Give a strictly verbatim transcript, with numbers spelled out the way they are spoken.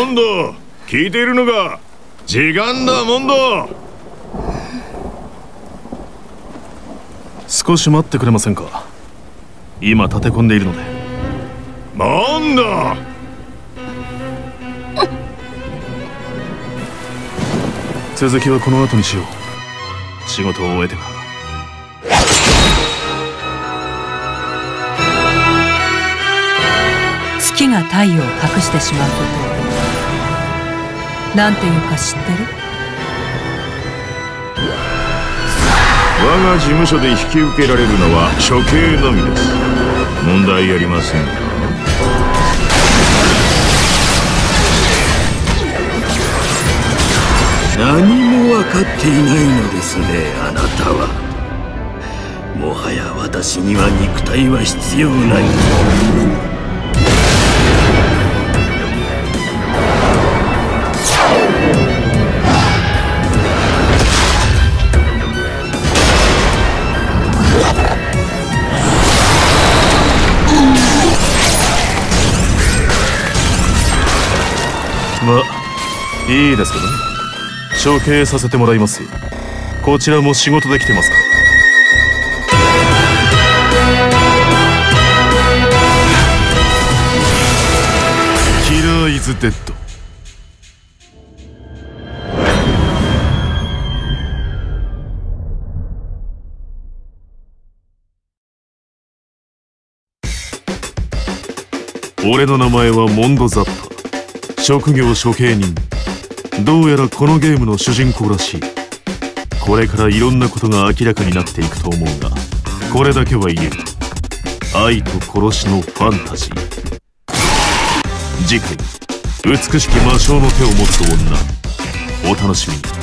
モンド、聞いているのか。時間だモンド。 少し待ってくれませんか。今立て込んでいるので。 モンド、 続きはこの後にしよう。仕事を終えてから。 月が太陽を隠してしまうことをなんていうか知ってる？ 我が事務所で引き受けられるのは処刑のみです。問題ありませんか？ 何も分かっていないのですね、あなたは。もはや私には肉体は必要ない。 まあいいですけどね。処刑させてもらいますよ。こちらも仕事できてますから。キラーイズデッド。俺の名前はモンド・ザッパ。職業処刑人。どうやらこのゲームの主人公らしい。これからいろんなことが明らかになっていくと思うが、これだけは言える。愛と殺しのファンタジー。次回、美しき魔性の手を持つ女。お楽しみに。